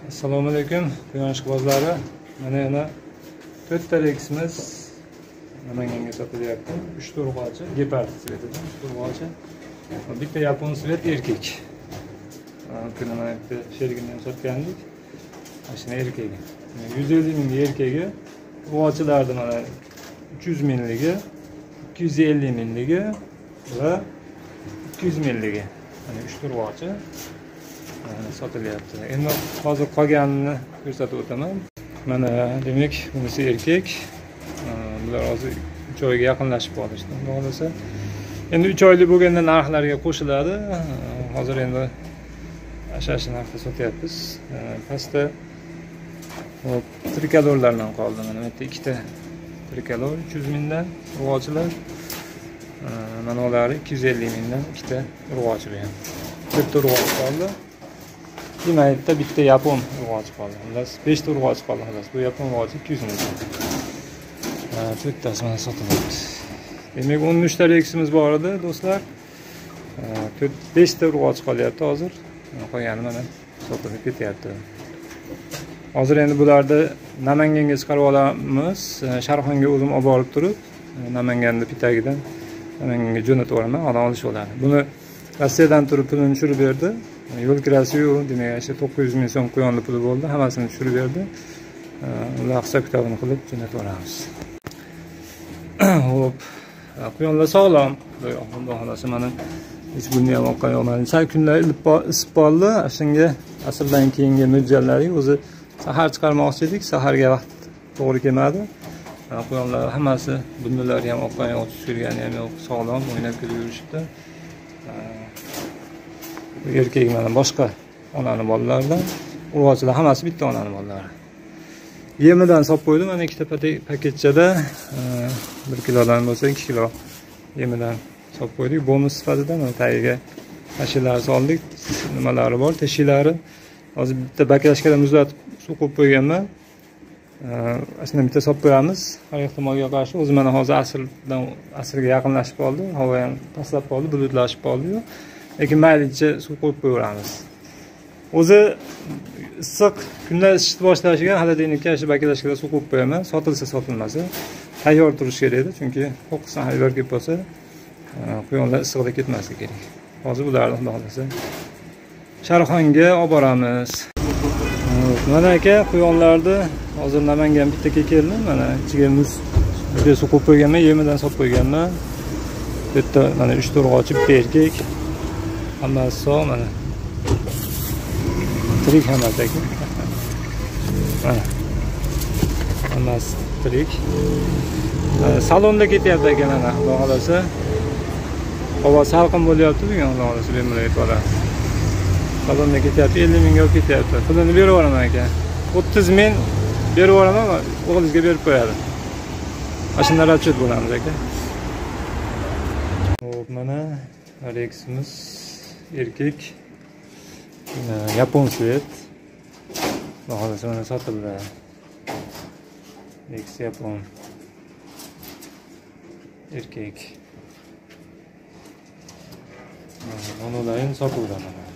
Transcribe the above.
Assalomu alaykum quyosh quvozlari. Mana yana 4 ta reksimiz Namanganga sotilyapti. 3 turg'ochi gepard svetidan 3 turg'ochi. Bitta yapon svet erkak. Mana bitta sherigini sotgandik. Mashina erkagi. 150 mingga erkagi. Turg'ochilarda mana 300 mingligi, 250 mingligi va 200 mingligi. Mana 3 turg'ochi sotilyapti. Endi hozir qolganini ko'rsatib o'taman. Mana demak, bunisi erkak. Bular hozir 3 oyga yaqinlashib qolishdi. Xudo endi 3 oylik bo'lganda narxlarga qo'shiladi. Hozir endi ashashi narxda sotyapmiz. Pastda hop trikolorlardan qoldi. Mana bu yerda ikkita trikolor 300 mingdan urg'ochilar. Mana ular 250 mingdan ikkita urg'ochi bu ham. 4 ta urg'ochi qoldi. Demakda bitta yapon urg'ochi qoldi. Xullas 5 ta urg'ochi qoldi xolos. Bu yapon urg'ochi 200 ming. To'rttasi mana sotiladi. Demak 13 ta reksimiz bor edi do'stlar. 5 ta urg'ochi qolyapti hozir. Qolgani mana sotilib ketyapti. Hozir endi bularni Namanganga chiqarib olamiz. Sharxonga o'zim olib borib turib, Namanganda pitagidan Namanganga jo'natib yuboraman, odam olish bo'ladi. Buni Rossiyadan turib pulini tushirib berdi. Yo'l kirasi yo'q, demak, 900 ming so'm quyonli puli bo'ldi, hammasini tushirib berdi. Ular hisob kitobini qilib jo'natib yuboramiz. Hop, quyonlar sog'lom. Xudo xolasa mana hech bunday ham oqqan yo'q. Sal kunlar isib qoldi. Shunga asrdan keyingi mo'ljallaring o'zi sahar chiqarmoqchi edik, saharga vaqt to'g'ri kelmadi. Quyonlar hammasi bundalar ham oqqan yo'q, tushirgani ham yo'q, sog'lom o'ynab kelib yurishibdi. Erkak mana boshqa onani bolalaridan, urg'ochilar hammasi bitta onani bolalari. Yemidan solib qo'ydim, mana ikkita paketchada 1 kilodan bo'lsa 2 kilo yemidan solib qo'ydik. Bonus sifatida mana tagiga tashilar soldik. Nimalari bor, teshiklari. Hozir bitta baklashkadan muzlatib suv qo'yib qo'yganman. Aslida bitta solib qo'yamiz. Har ehtimolga qarshi o'zi mana hozir asrga yaqinlashib qoldi. Havo ham pastlab qoldi, bulutlashib qoldi-yu. Lekin maylicha suv qo'yib qo'yamiz. O'zi issiq kunlar isishni boshlashiga xolodilnikka shu baklashkada suv qo'yib qo'yaman. Sotilsa sotilmasa tayyor turishi kerak edi, chunki qo'qqisdan hayvor kelib qolsa, quyonlar issiqda ketmasligi kerak. Hozir ularni xudo xolasa Sharxonga olib boramiz. Mana aka, quyonlarni hozir Namangan bitta keldi. Mana ichiga muz suv qo'yib qo'yganman, yemidan solib qo'yganman. Bu yerda mana 3 turg'ochi, bitta erkak. Hammasi sog', mana. Tirik hammasi aka. Mana. Hammasi tirik. Salonda ketyapti aka mana, xudo xolasa. Havo salqin bo'lyapti bugun, xudo xolasa bemalol yetib olamiz. Salonda ketyapti, 50 mingga olib ketyapti. Pulini berib yuboraman aka. 30 ming berib yuboraman, o'g'lingizga berib qo'yadi. Mashina ratchet bo'lamiz aka. Hop, mana reksimiz erkak. Yapon svet. Xudo xolasa mana sotildi. Reks yapon. Erkak. Mana ular ham sotildi mana.